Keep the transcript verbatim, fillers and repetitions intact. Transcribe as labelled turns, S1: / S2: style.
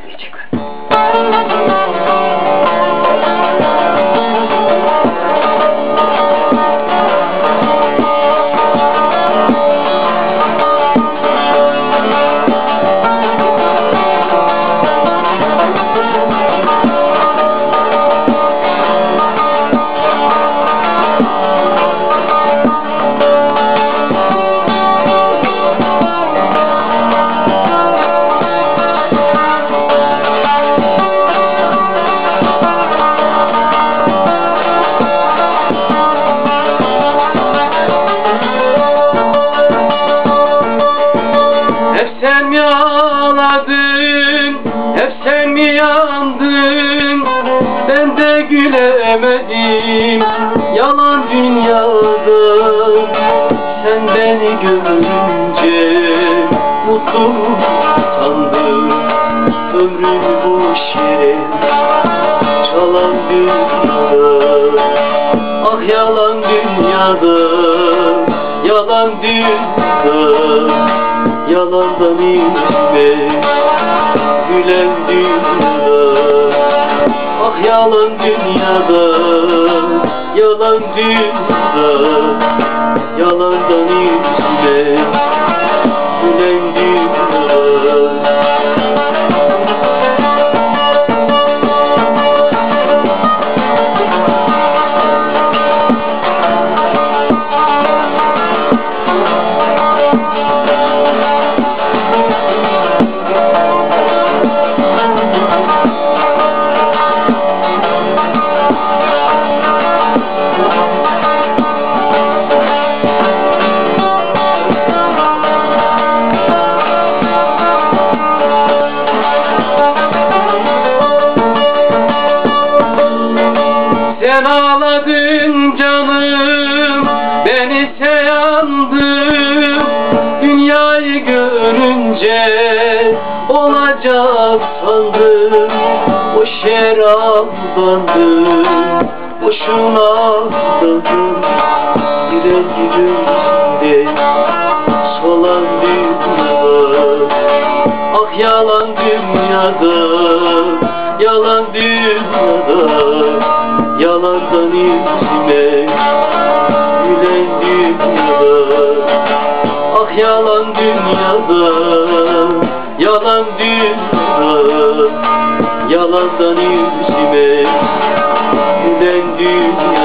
S1: diyecekler. Sen mi ağladın, hep sen mi yandın, ben de gülemedim yalan dünyada. Sen beni görünce mutlu sandım, ömrüm boş yere çalan dünyada. Ah yalan dünyada, yalan dünyada, yalandan yüzme gülen dünyada. Ah yalan dünyada, yalan dünyada, yalandan yüzme gülen dünyada. Sen ağladın canım, ben ise yandım. Dünyayı görünce olacak sandım. Boş yere aldandım, boşuna aldandım. Giren yüzümde solan dünyada. Ah yalan dünyada, yalan dünyada, yalandan yüzüme gülen dünyada. Ah yalan dünyada, yalan dünyada, yalandan yüzüme gülen dünyada.